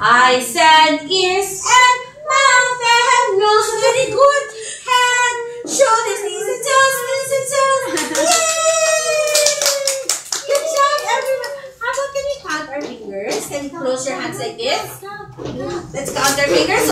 Eyes and ears and mouth and nose. Very good. Head, shoulders, knees and toes, knees and toes. Yay! Good job, everyone. How about can we count our fingers? Can you close your hands like this? Let's count our fingers.